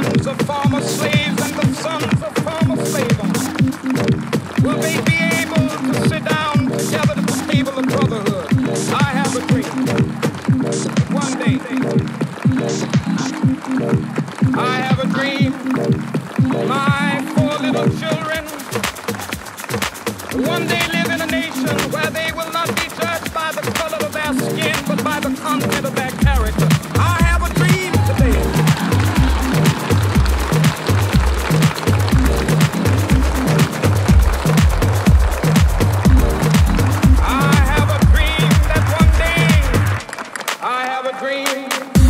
sons of former slaves and the sons of former slave owners? Will they be able to sit down together at the table of brotherhood? I have a dream. One day, I have a dream. My four little children one day live in a nation where they will not be judged by the color of their skin, but by the content of their character. I have a dream today. I have a dream that one day, I have a dream.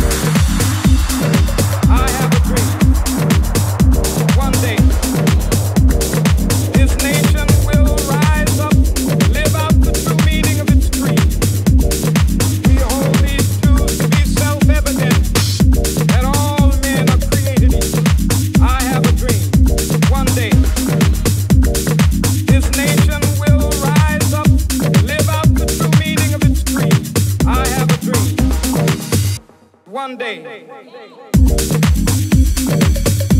I have a dream. One day, this nation will rise up, live out the true meaning of its creed. We hold these truths to be self-evident, that all men are created equal. I have a dream. One day, this nation will rise up, live out the true meaning of its creed. I have a dream. One day.